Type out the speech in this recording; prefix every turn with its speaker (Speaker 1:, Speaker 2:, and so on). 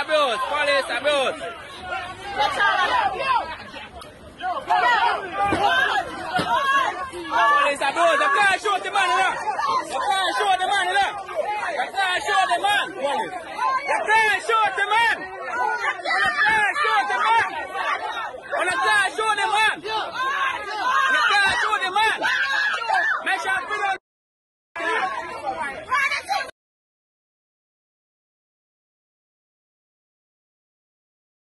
Speaker 1: abuse. Police abuse. Police abuse. You can't shoot the man, you know. You can't shoot the man, you know. You can't shoot the man. Police. You can't shoot the man. You can't shoot the man. You can't shoot the man.